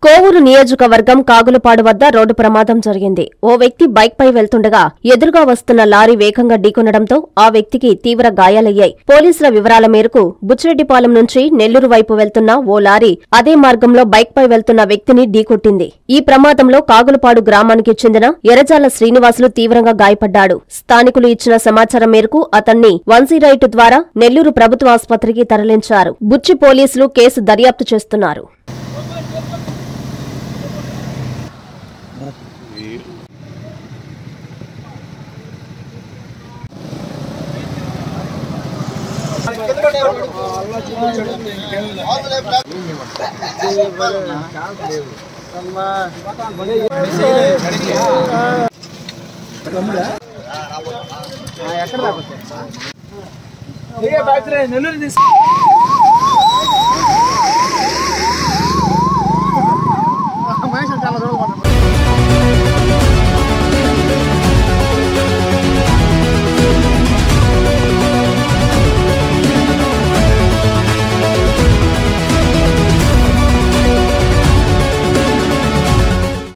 కోవూరు నియోజకవర్గం కాగులపాడు వద్ద రోడ్డు ప్రమాదం జరిగింది. ఓ వ్యక్తి బైక్ పై వెళ్తుండగా ఎదురుగా వస్తున్న లారీ వేగంగా ఢీకొనడంతో ఆ వ్యక్తికి తీవ్ర గాయాలయ్యాయి. పోలీసుల వివరాల మేరకు బుచ్చిరెడ్డిపాలెం నుంచి నెల్లూరు వైపు వెళ్తున్న ఓ లారీ అదే మార్గంలో బైక్ పై వెళ్తున్న వ్యక్తిని ఢీకొట్టింది. ఈ ప్రమాదంలో కాగులపాడు గ్రామానికి చెందిన ఎర్రజాల శ్రీనివాసులు తీవ్రంగా గాయపడ్డాడు. స్థానికులు ఇచ్చిన సమాచారం మేరకు అతన్ని 108 ద్వారా నెల్లూరు ప్రభుత్వ ఆసుపత్రికి తరలించారు. బుచ్చి పోలీసులు కేసు దర్యాప్తు చేస్తున్నారు. నెల్లూరు